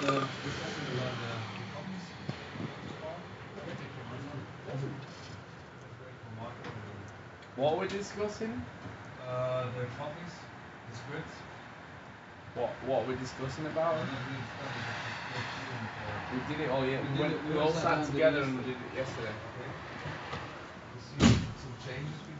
discussing about the copies. What are we discussing? The copies, the scripts. What are we discussing about? We did it all, yeah. We all sat together and we did it yesterday. Okay. You see some changes we